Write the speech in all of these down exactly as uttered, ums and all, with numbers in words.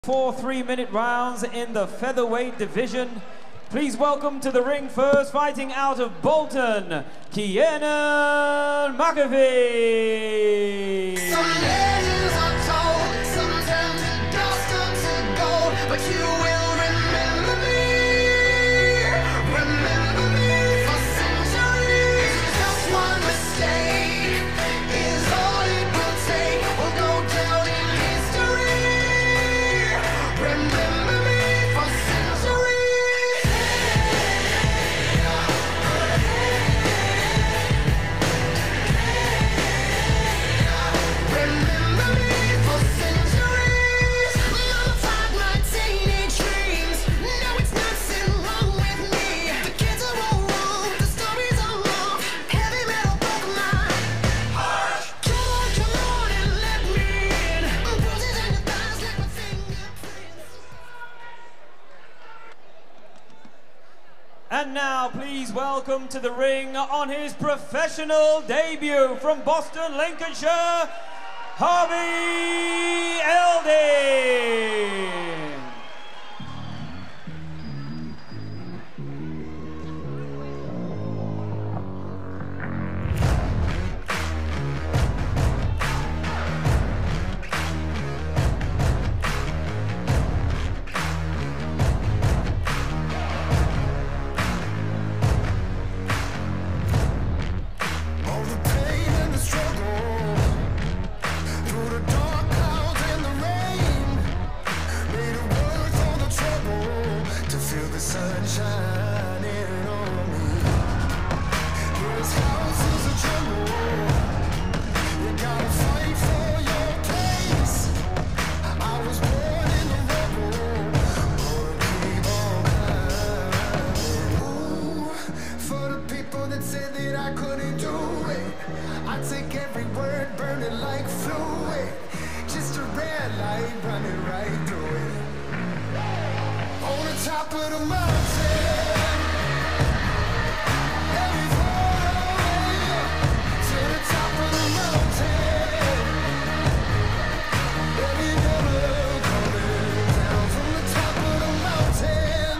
Four three-minute rounds in the featherweight division. Please welcome to the ring first, fighting out of Bolton, Kiernan Mcafee. Some legends are told, sometimes it does turn to gold, but you will remember me, remember me for centuries. Just one mistake is all it will take. We'll go down in history. Remember me for centuries. Remember me for centuries. Mama fight my teenage dreams. No, it's nothing wrong with me. The kids are all wrong, the stories are wrong. Heavy metal broke my heart. Come on, come on and let me in. Bruises in your thighs like my fingerprints. And now, please welcome to the ring on his professional debut from Boston, Lincolnshire, Harvey Eldo. All the pain and the struggle, through the dark clouds and the rain, made it worth all the trouble to feel the sun shining on me. This house is a tremble, you gotta fight for your place. I was born in the rubble, gonna keep on climbing. Ooh, for the people that said that I couldn't do it, I take every word, burn it like fluid. Just a red light running right through it. On the top of the mountain, every far to the top of the mountain. Every never coming down from the top of the mountain.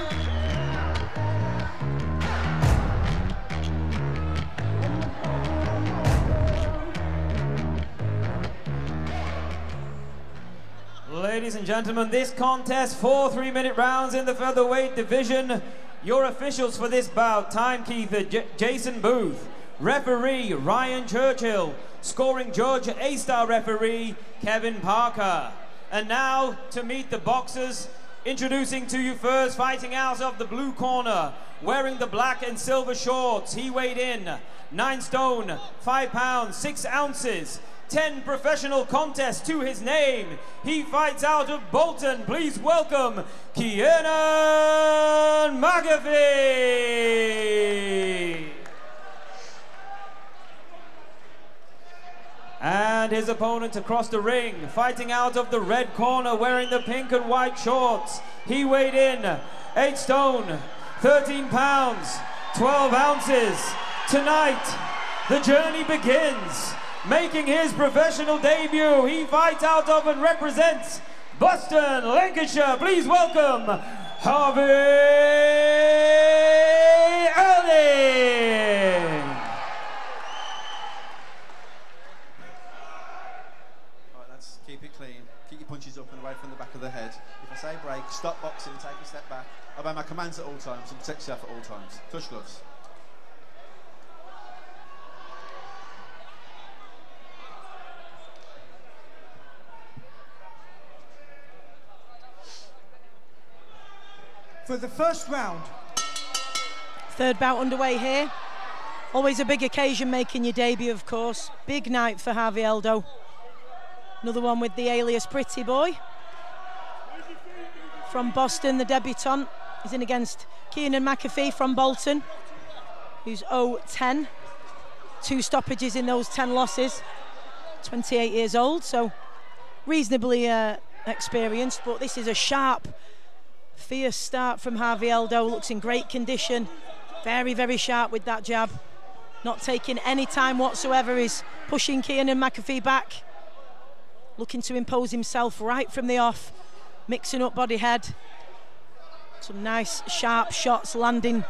Ladies and gentlemen, this contest, four three-minute rounds in the featherweight division. Your officials for this bout, timekeeper J Jason Booth, referee Ryan Churchill, scoring judge, A-star referee Kevin Parker. And now, to meet the boxers, introducing to you first, fighting out of the blue corner, wearing the black and silver shorts, he weighed in nine stone, five pounds, six ounces. ten professional contests to his name. He fights out of Bolton. Please welcome Kiernan Mcafee. And his opponent across the ring, fighting out of the red corner, wearing the pink and white shorts. He weighed in eight stone, thirteen pounds, twelve ounces. Tonight, the journey begins. Making his professional debut, he fights out of and represents Boston, Lincolnshire. Please welcome Harvey Eldo. Right, let's keep it clean. Keep your punches up and away from the back of the head. If I say break, stop boxing, take a step back. Obey my commands at all times and protect yourself at all times. Touch gloves. For the first round. Third bout underway here. Always a big occasion making your debut, of course. Big night for Harvey Eldo. Another one with the alias Pretty Boy. From Boston, the debutant. He's in against Kiernan Mcafee from Bolton, who's oh ten. Two stoppages in those ten losses. twenty-eight years old, so reasonably uh, experienced, but this is a sharp, fierce start from Harvey Eldo. Looks in great condition, very, very sharp with that jab. Not taking any time whatsoever, is pushing Kiernan Mcafee back. Looking to impose himself right from the off. mixing up body head. Some nice sharp shots landing.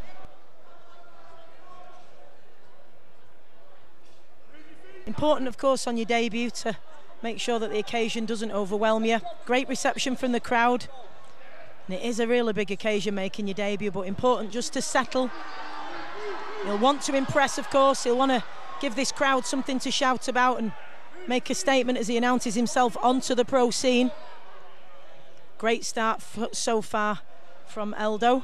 Important, of course, on your debut to make sure that the occasion doesn't overwhelm you. Great reception from the crowd. And it is a really big occasion making your debut, but important just to settle. He'll want to impress, of course. He'll want to give this crowd something to shout about and make a statement as he announces himself onto the pro scene. Great start so far from Eldo.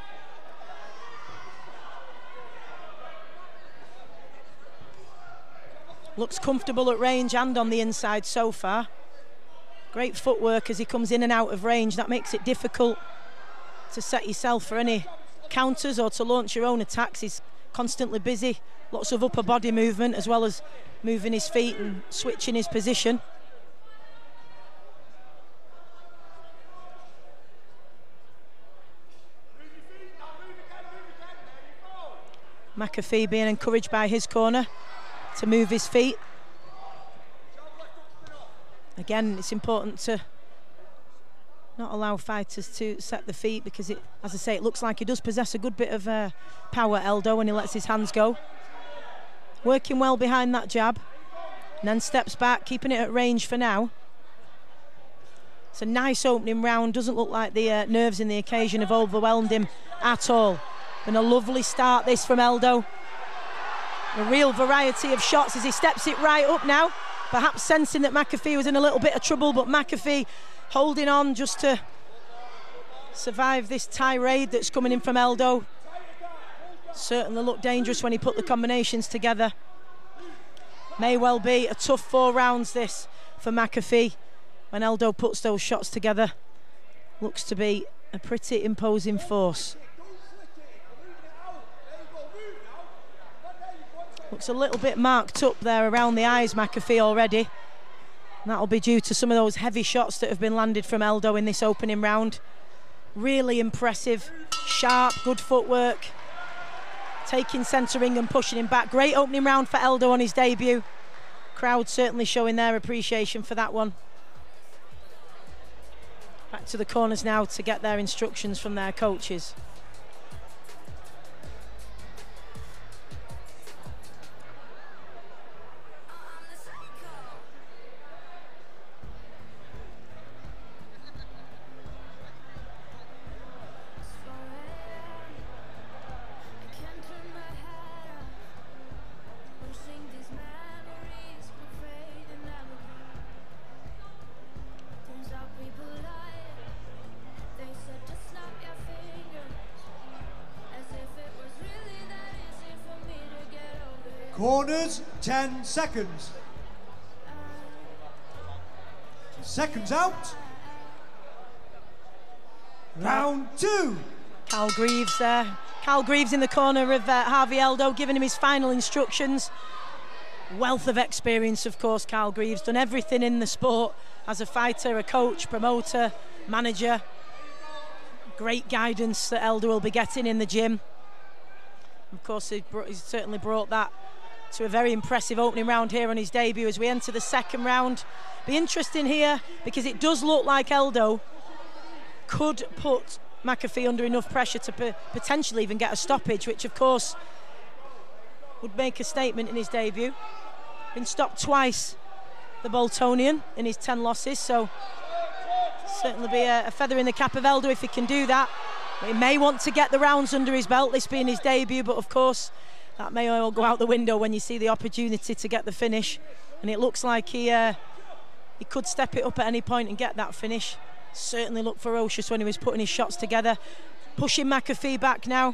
Looks comfortable at range and on the inside so far. Great footwork as he comes in and out of range. That makes it difficult to set yourself for any counters or to launch your own attacks. He's constantly busy. Lots of upper body movement as well as moving his feet and switching his position. Mcafee being encouraged by his corner to move his feet. Again, it's important to not allow fighters to set the feet because, it, as I say, it looks like he does possess a good bit of uh, power, Eldo, when he lets his hands go. Working well behind that jab, and then steps back, keeping it at range for now. It's a nice opening round. Doesn't look like the uh, nerves in the occasion have overwhelmed him at all. Been a lovely start this from Eldo. A real variety of shots as he steps it right up now. Perhaps sensing that Mcafee was in a little bit of trouble, but Mcafee holding on just to survive this tirade that's coming in from Eldo. Certainly looked dangerous when he put the combinations together. May well be a tough four rounds this for Mcafee when Eldo puts those shots together. Looks to be a pretty imposing force. Looks a little bit marked up there around the eyes, Mcafee, already. And that'll be due to some of those heavy shots that have been landed from Eldo in this opening round. Really impressive, sharp, good footwork. Taking centering and pushing him back. Great opening round for Eldo on his debut. Crowd certainly showing their appreciation for that one. Back to the corners now to get their instructions from their coaches. Corners, ten seconds. Seconds out. Round two. Cal Greaves there. Cal Greaves in the corner of uh, Harvey Eldo, giving him his final instructions. Wealth of experience, of course, Cal Greaves. Done everything in the sport as a fighter, a coach, promoter, manager. Great guidance that Eldo will be getting in the gym. Of course, he brought, he's certainly brought that to a very impressive opening round here on his debut as we enter the second round. Be interesting here because it does look like Eldo could put Mcafee under enough pressure to potentially even get a stoppage, which of course would make a statement in his debut. Been stopped twice, the Boltonian, in his ten losses, so certainly be a, a feather in the cap of Eldo if he can do that. He may want to get the rounds under his belt, this being his debut, but of course that may all go out the window when you see the opportunity to get the finish. And it looks like he uh, he could step it up at any point and get that finish. Certainly looked ferocious when he was putting his shots together. Pushing Mcafee back now.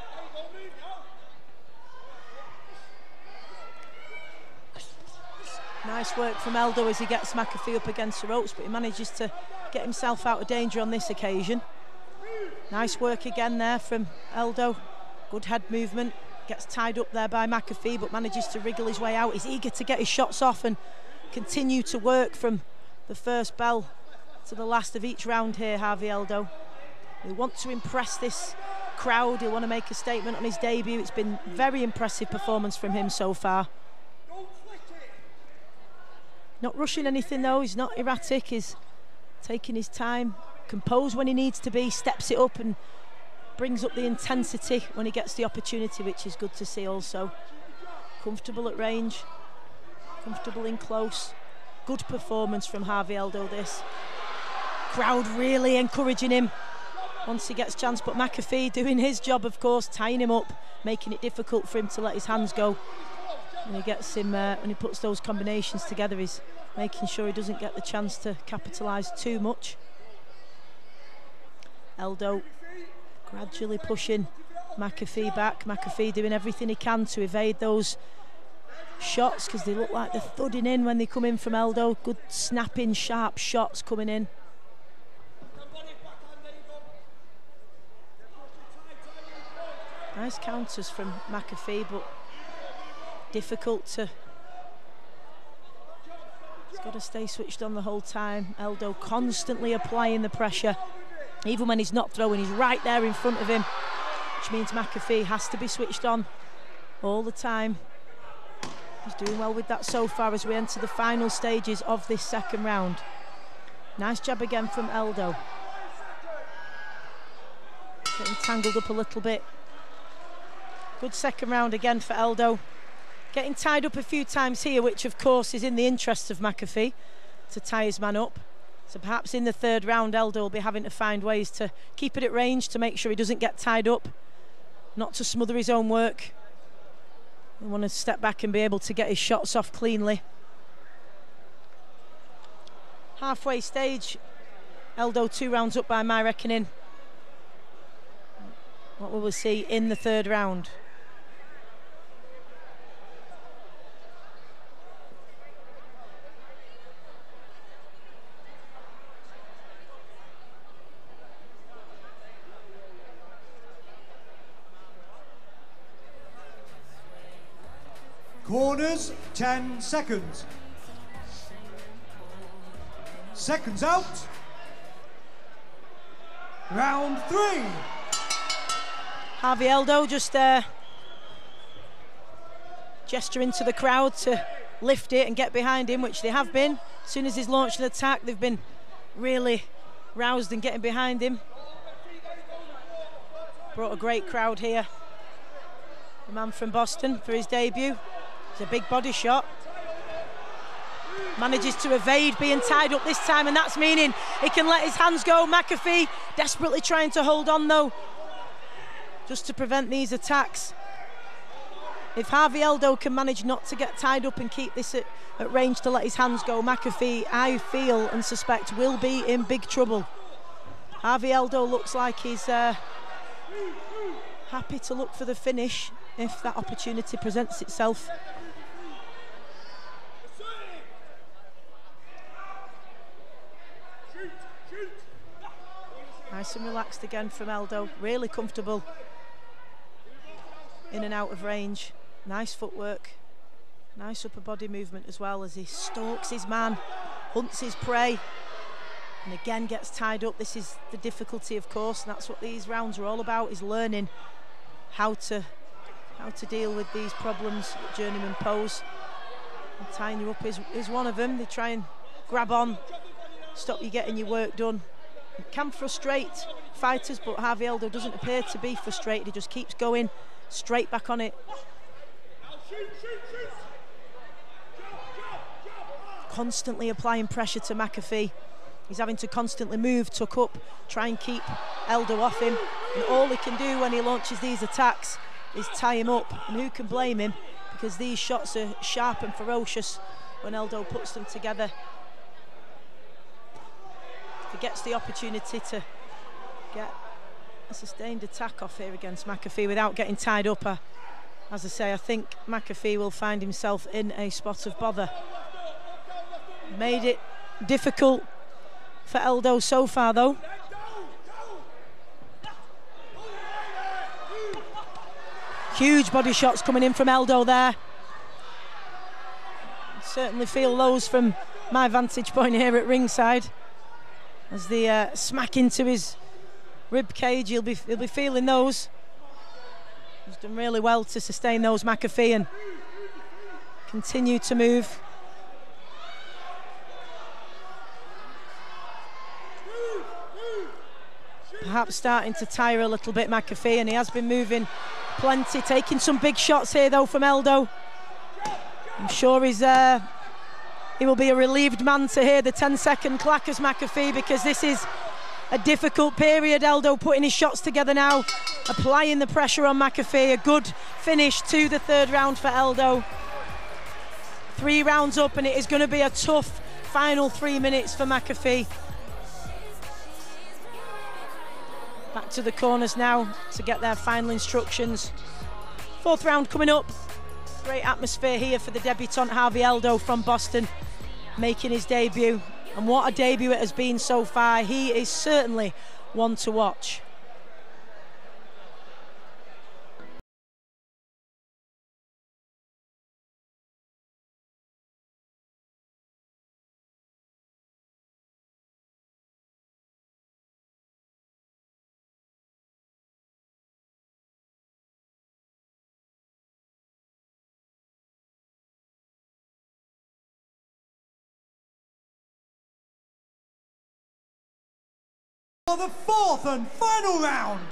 Nice work from Eldo as he gets Mcafee up against the ropes, but he manages to get himself out of danger on this occasion. Nice work again there from Eldo. Good head movement. Gets tied up there by Mcafee, but manages to wriggle his way out. He's eager to get his shots off and continue to work from the first bell to the last of each round here, Harvey Eldo. He'll want to impress this crowd. He'll want to make a statement on his debut. It's been a very impressive performance from him so far. Not rushing anything though. He's not erratic. He's taking his time, composed when he needs to be, steps it up and brings up the intensity when he gets the opportunity, which is good to see also. Comfortable at range, comfortable in close. Good performance from Harvey Eldo this. Crowd really encouraging him once he gets a chance, but Mcafee doing his job, of course, tying him up, making it difficult for him to let his hands go. When he gets him, uh, when he puts those combinations together, he's making sure he doesn't get the chance to capitalise too much. Eldo gradually pushing Mcafee back. Mcafee doing everything he can to evade those shots, because they look like they're thudding in when they come in from Eldo. Good snapping, sharp shots coming in. Nice counters from Mcafee, but difficult to... He's got to stay switched on the whole time. Eldo constantly applying the pressure. Even when he's not throwing, he's right there in front of him, which means Mcafee has to be switched on all the time. He's doing well with that so far as we enter the final stages of this second round. Nice jab again from Eldo. Getting tangled up a little bit. Good second round again for Eldo. Getting tied up a few times here, which of course is in the interests of Mcafee to tie his man up. So perhaps in the third round, Eldo will be having to find ways to keep it at range, to make sure he doesn't get tied up, not to smother his own work. We want to step back and be able to get his shots off cleanly. Halfway stage, Eldo two rounds up by my reckoning. What will we see in the third round? Corners, ten seconds. Seconds out. Round three. Harvey Eldo just uh, gesturing to the crowd to lift it and get behind him, which they have been. As soon as he's launched an attack, they've been really roused and getting behind him. Brought a great crowd here. The man from Boston for his debut. It's a big body shot. Manages to evade being tied up this time, and that's meaning he can let his hands go. Mcafee desperately trying to hold on though, just to prevent these attacks. If Harvey Eldo can manage not to get tied up and keep this at, at range to let his hands go, Mcafee, I feel and suspect, will be in big trouble. Harvey Eldo looks like he's uh, happy to look for the finish if that opportunity presents itself. Nice and relaxed again from Eldo, really comfortable in and out of range. Nice footwork, nice upper body movement as well as he stalks his man, hunts his prey, and again gets tied up. This is the difficulty, of course, and that's what these rounds are all about, is learning how to how to deal with these problems that journeymen pose. And tying you up is, is one of them. They try and grab on, stop you getting your work done. It can frustrate fighters, but Harvey Eldo doesn't appear to be frustrated. He just keeps going straight back on it. Constantly applying pressure to Mcafee. He's having to constantly move, tuck up, try and keep Eldo off him. And all he can do when he launches these attacks is tie him up. And who can blame him? Because these shots are sharp and ferocious when Eldo puts them together. He gets the opportunity to get a sustained attack off here against Mcafee without getting tied up. Uh, as I say, I think Mcafee will find himself in a spot of bother. Made it difficult for Eldo so far though. Huge body shots coming in from Eldo there. Certainly feel those from my vantage point here at ringside. As they uh, smack into his rib cage, he'll be he'll be feeling those. He's done really well to sustain those, Mcafee, and continue to move. perhaps starting to tire a little bit, Mcafee, and he has been moving plenty, taking some big shots here though from Eldo. I'm sure he's uh, he will be a relieved man to hear the ten second clackers, Mcafee, because this is a difficult period. Eldo putting his shots together now, applying the pressure on Mcafee. A good finish to the third round for Eldo. Three rounds up, and it is going to be a tough final three minutes for Mcafee. Back to the corners now to get their final instructions. Fourth round coming up. Great atmosphere here for the debutant Harvey Eldo from Boston, making his debut. And what a debut it has been so far. He is certainly one to watch. For the fourth and final round.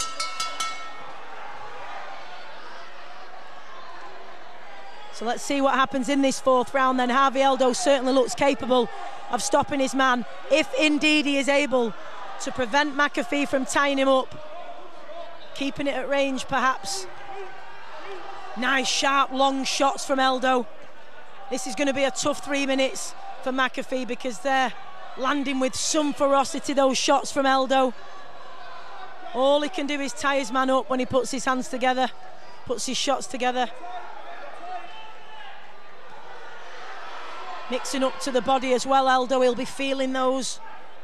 So let's see what happens in this fourth round then. Harvey Eldo certainly looks capable of stopping his man, if indeed he is able to prevent Mcafee from tying him up. Keeping it at range perhaps. Nice sharp long shots from Eldo. This is going to be a tough three minutes for Mcafee because they're landing with some ferocity, those shots from Eldo. All he can do is tie his man up when he puts his hands together, puts his shots together. Mixing up to the body as well, Eldo, he'll be feeling those.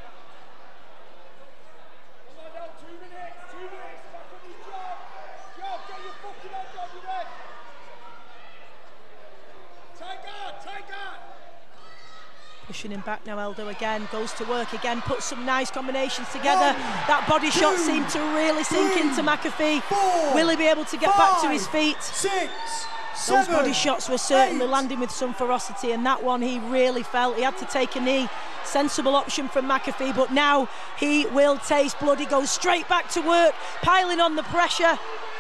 Pushing him back now, Eldo again, goes to work again, puts some nice combinations together. One, that body two, shot seemed to really sink three, into Mcafee. Four, Will he be able to get five, back to his feet? Six, Those seven, body shots were certainly eight. landing with some ferocity, and that one he really felt. He had to take a knee. Sensible option from Mcafee, but now he will taste blood. He goes straight back to work, piling on the pressure.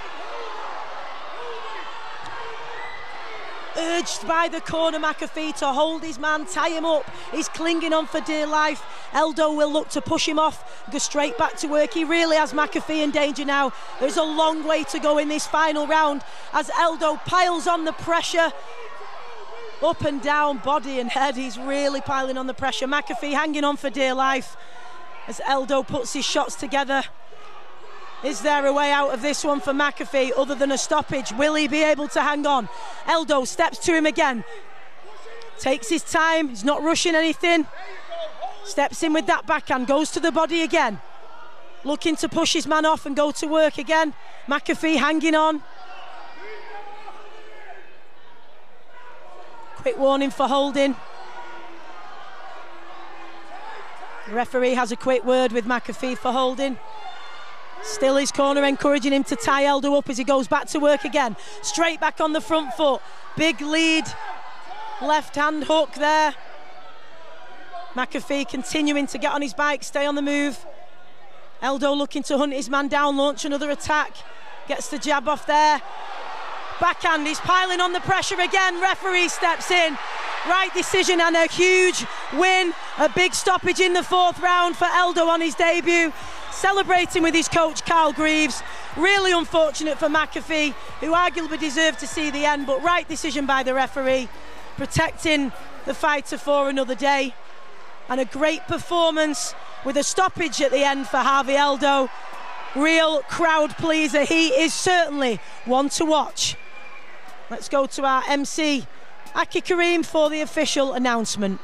Urged by the corner, Mcafee to hold his man, tie him up. He's clinging on for dear life. Eldo will look to push him off, go straight back to work. He really has Mcafee in danger now. There's a long way to go in this final round as Eldo piles on the pressure. Up and down, body and head, he's really piling on the pressure. Mcafee hanging on for dear life as Eldo puts his shots together. Is there a way out of this one for Mcafee other than a stoppage? Will he be able to hang on? Eldo steps to him again. Takes his time, he's not rushing anything. Steps in with that backhand, goes to the body again. Looking to push his man off and go to work again. Mcafee hanging on. Quick warning for holding. The referee has a quick word with Mcafee for holding. Still his corner encouraging him to tie Eldo up as he goes back to work again. Straight back on the front foot. Big lead. Left hand hook there. Mcafee continuing to get on his bike, stay on the move. Eldo looking to hunt his man down, launch another attack. Gets the jab off there. Backhand, he's piling on the pressure again. Referee steps in. Right decision and a huge win. A big stoppage in the fourth round for Eldo on his debut. Celebrating with his coach Carl Greaves. Really unfortunate for Mcafee, who arguably deserved to see the end, but right decision by the referee, protecting the fighter for another day. And a great performance with a stoppage at the end for Harvey Eldo. Real crowd pleaser. He is certainly one to watch. Let's go to our M C, Aki Kareem, for the official announcement.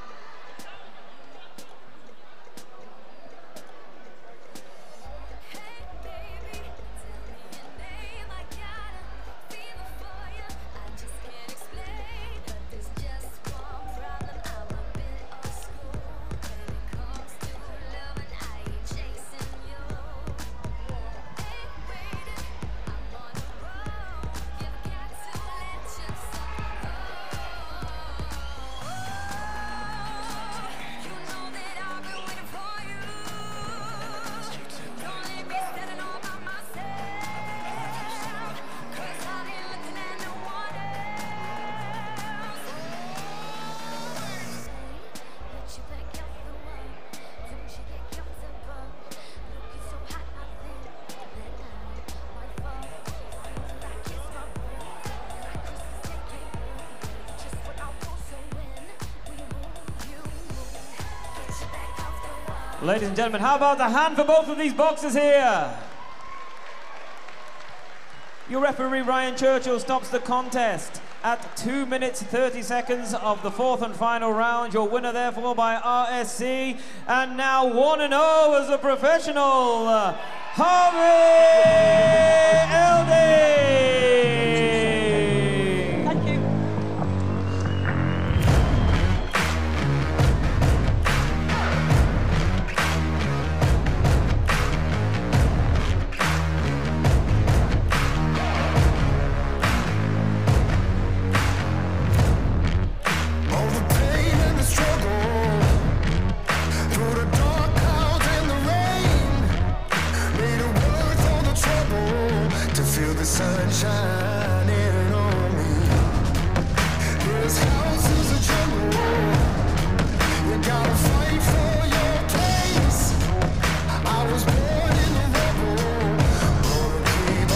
Ladies and gentlemen, how about a hand for both of these boxers here? Your referee, Ryan Churchill, stops the contest at two minutes thirty seconds of the fourth and final round. Your winner, therefore, by R S C, and now one and oh as a professional, Harvey Eldo. Thank you. All the pain and the struggle, through the dark clouds and the rain, made it worth all the trouble to feel the sun shining on me. This house is a jungle, you gotta fight for your place. I was born in the rubble, gonna keep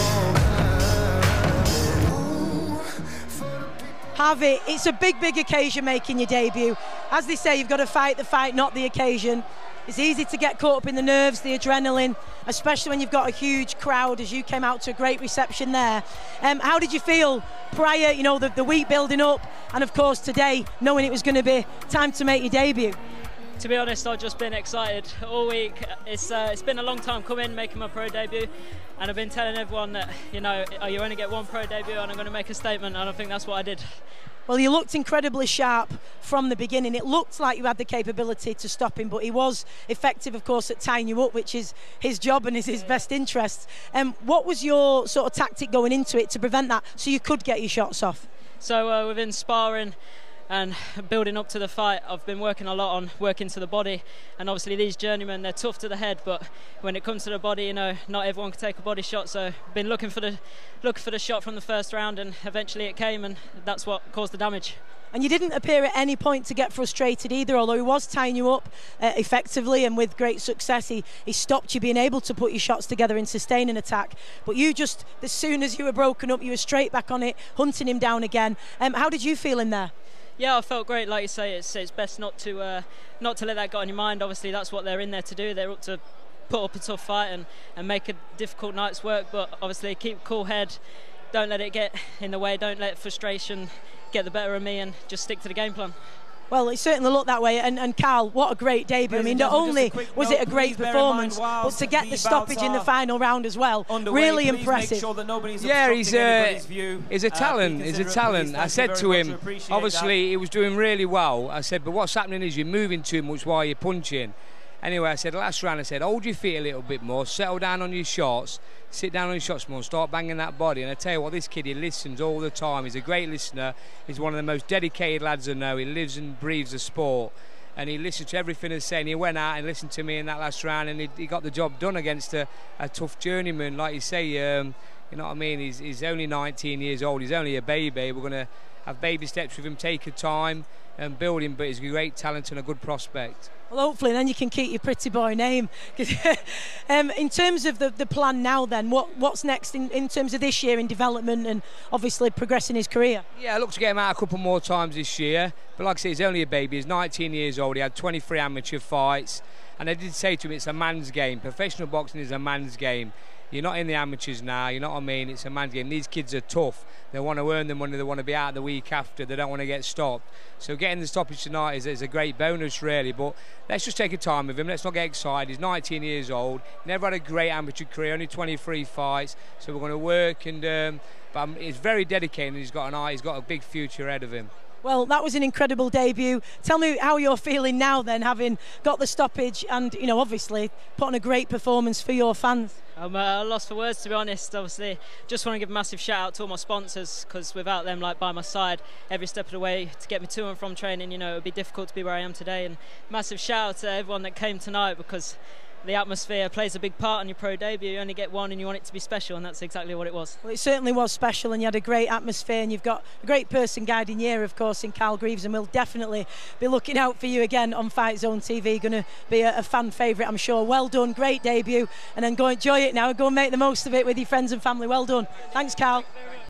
on climbing. Ooh, for the people. Harvey, it's a big, big occasion making your debut. As they say, you've got to fight the fight, not the occasion. It's easy to get caught up in the nerves, the adrenaline, especially when you've got a huge crowd, as you came out to a great reception there. Um, how did you feel prior, you know, the, the week building up, and of course today, knowing it was going to be time to make your debut? To be honest, I've just been excited all week. It's uh, it's been a long time coming, making my pro debut, and I've been telling everyone that, you know, you only get one pro debut, and I'm going to make a statement, and I think that's what I did. Well, you looked incredibly sharp from the beginning. It looked like you had the capability to stop him, but he was effective, of course, at tying you up, which is his job and is his best interest. Um, what was your sort of tactic going into it to prevent that, so you could get your shots off? So uh, within sparring and building up to the fight, I've been working a lot on working to the body, and obviously these journeymen, they're tough to the head, but when it comes to the body, you know, not everyone can take a body shot, so been looking for the looking for the shot from the first round, and eventually it came, and that's what caused the damage. And you didn't appear at any point to get frustrated either, although he was tying you up uh, effectively and with great success. He, he stopped you being able to put your shots together and sustain an attack. But you just, as soon as you were broken up, you were straight back on it, hunting him down again. Um, how did you feel in there? Yeah, I felt great. Like you say, it's, it's best not to uh, not to let that get on your mind. Obviously, that's what they're in there to do. They're up to put up a tough fight and, and make a difficult night's work. But obviously, keep a cool head. Don't let it get in the way. Don't let frustration get the better of me, and just stick to the game plan. Well, it certainly looked that way, and, and Carl, what a great debut. I mean, not only was it a great performance, but to get the stoppage in the final round as well, really impressive. Yeah, he's a, he's a talent, he's a talent. I said to him, obviously he was doing really well. I said, but what's happening is you're moving too much while you're punching. Anyway, I said, last round, I said, hold your feet a little bit more, settle down on your shots, sit down on your shots more, and start banging that body. And I tell you what, this kid, he listens all the time. He's a great listener. He's one of the most dedicated lads I know. He lives and breathes the sport, and he listens to everything I'm saying. He went out and listened to me in that last round, and he, he got the job done against a, a tough journeyman. Like you say, um, you know what I mean? He's, he's only nineteen years old. He's only a baby. We're going to have baby steps with him, take your time and build him, but he's a great talent and a good prospect. Well, hopefully then you can keep your pretty boy name. um, in terms of the, the plan now then, what, what's next in, in terms of this year in development and obviously progressing his career? Yeah, I look to get him out a couple more times this year, but like I say, he's only a baby. He's nineteen years old. He had twenty-three amateur fights, and I did say to him, it's a man's game. Professional boxing is a man's game. You're not in the amateurs now, you know what I mean? It's a man's game. These kids are tough. They want to earn the money, they want to be out the week after, they don't want to get stopped. So getting the stoppage tonight is, is a great bonus, really. But let's just take a time with him, let's not get excited. He's nineteen years old, never had a great amateur career, only twenty-three fights. So we're going to work, and um, but he's very dedicated, and he's got an eye, he's got a big future ahead of him. Well, that was an incredible debut. Tell me how you're feeling now then, having got the stoppage and, you know, obviously put on a great performance for your fans. I'm uh, lost for words, to be honest. Obviously, just want to give a massive shout out to all my sponsors, because without them, like, by my side every step of the way to get me to and from training, you know, it would be difficult to be where I am today. And massive shout out to everyone that came tonight, because the atmosphere plays a big part on your pro debut. You only get one and you want it to be special, and that's exactly what it was. Well, it certainly was special, and you had a great atmosphere, and you've got a great person guiding you, of course, in Carl Greaves, and we'll definitely be looking out for you again on Fight Zone T V. Going to be a, a fan favourite, I'm sure. Well done, great debut, and then go enjoy it now and go and make the most of it with your friends and family. Well done. Thanks, Carl.